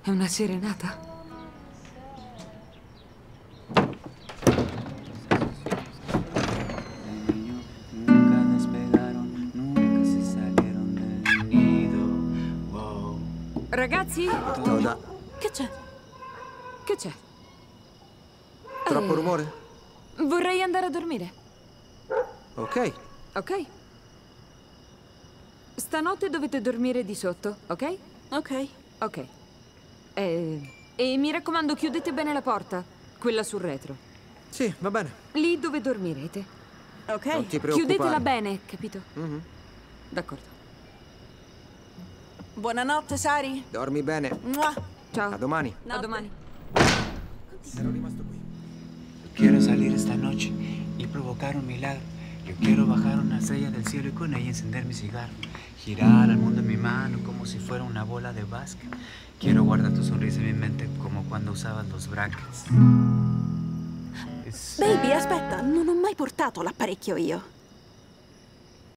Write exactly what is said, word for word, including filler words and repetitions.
È una serenata? Ragazzi? Toda. Che c'è? Che c'è? Troppo Eh, rumore? Vorrei andare a dormire. Ok. Ok? Stanotte dovete dormire di sotto, ok? Ok. Ok. Eh, e mi raccomando, chiudete bene la porta, quella sul retro. Sì, va bene. Lì dove dormirete. Ok. Non ti preoccupare. Chiudetela bene, capito? Mhm. D'accordo. Buonanotte, Sari. Dormi bene. Mua. Ciao. A domani. A domani. Ero rimasto qui. Yo quiero salir esta noche y provocar un milagro. Yo quiero bajar una estrella del cielo y con ella encender mi cigarro. Girar al mundo en mi mano como si fuera una bola de básquet. Quiero guardar tu sonrisa en mi mente como cuando usabas los brackets. Es- Baby, aspetta, non ho mai portato l'apparecchio io.